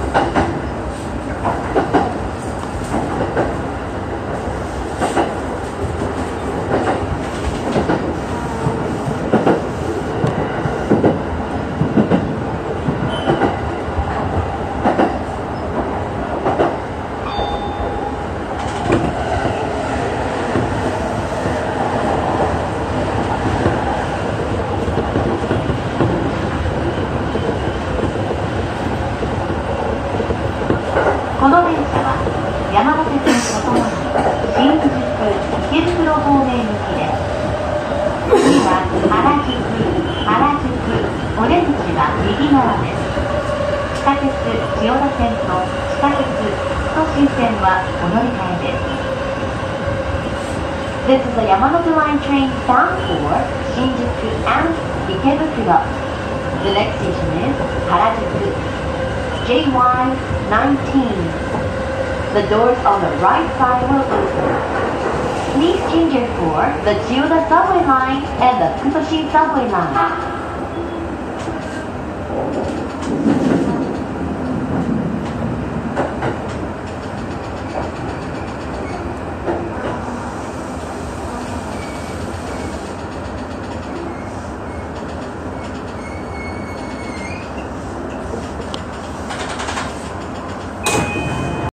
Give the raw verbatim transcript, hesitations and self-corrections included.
この電車は山手線とともに新宿池袋方面行きです。次は原宿、原宿、お出口は右側です。地下鉄千代田線と地下鉄都心線はお乗り換えです。This is a Yamanote Line train bound for Shinjuku and Ikebukuro. The next station is Harajuku. J Y nineteen. The doors on the right side will open. Please change it for the Chiyoda subway line and the Futoshin subway line.